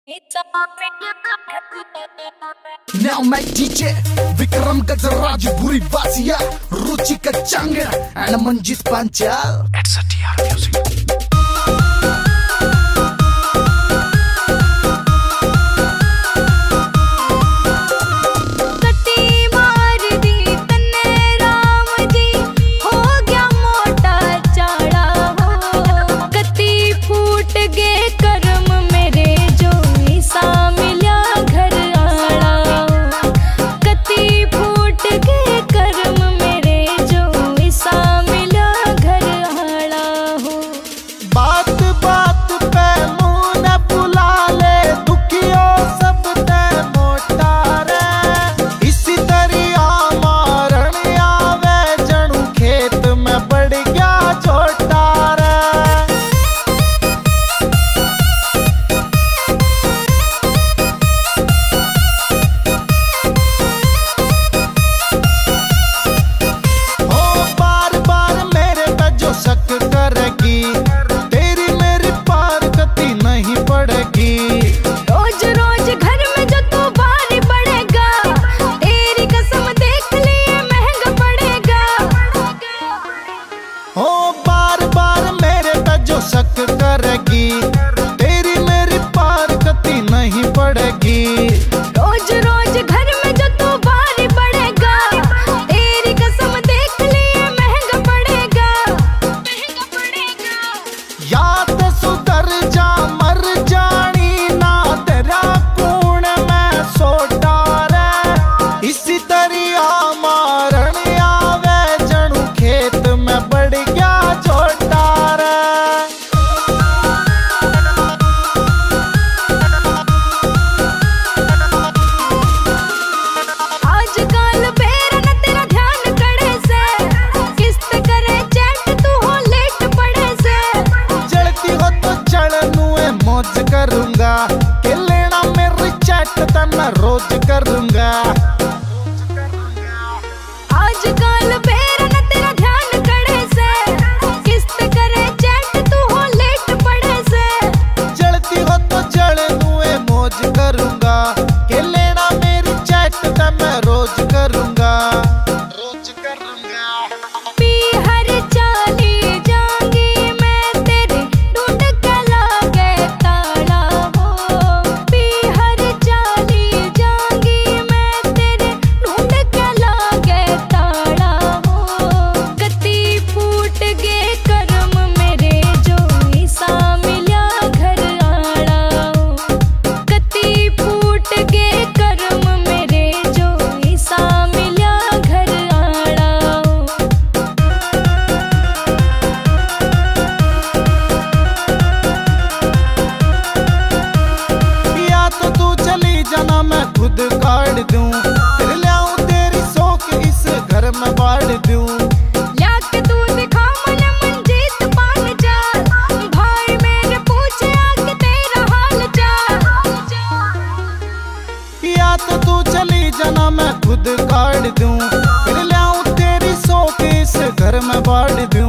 Now my DJ Vikram Gajraj Buri Vasia Ruchika Changra and Manjit Panchal. It's a TR Music. रोज रोज घर में जो तू भारी पड़ेगा, तेरी कसम देख लिए महंगा पड़ेगा, महंगा पड़ेगा। याद सुधर जा मर जानी ना तेरा कूण में सोटा रे, इसी तरिया मारन आवे जणू खेत में बढ़ गया छोटा रे। करूंगा के लेना मेरी चैट तना रोज करूंगा। आजकल बेर न तेरा ध्यान कड़े से, किस्त करे चैट तू हो लेट पड़े से। जलती हो तो जलनुए मौज करूंगा के लेना मेरी चैट तना रोज करूंगा, रोज करूंगा। पी हर चाली जाऊंगी मैं तेरे ढूंढ के लागे ताला हो, पी हर चाली जाऊंगी मैं तेरे ढूंढ के लागे ताला हो। गति फूट गे करम मेरे जो ईसा मिल्या घर आड़ा हो, गति फूट गे करम मेरे जो ईसा मिल्या घर आड़ा हो। या तो तू चली जाना मैं खुद काट दूं, फिर लाऊं तेरी सोख इस घर में बांट दूं। लाके तू दिखा मन मंजीत पान चाल, भाई मेरे पूछे आके तेरा हाल चाल। या तो तू चली जाना मैं खुद काट दूं, फिर लाऊं तेरी सोख इस घर में बांट दूं।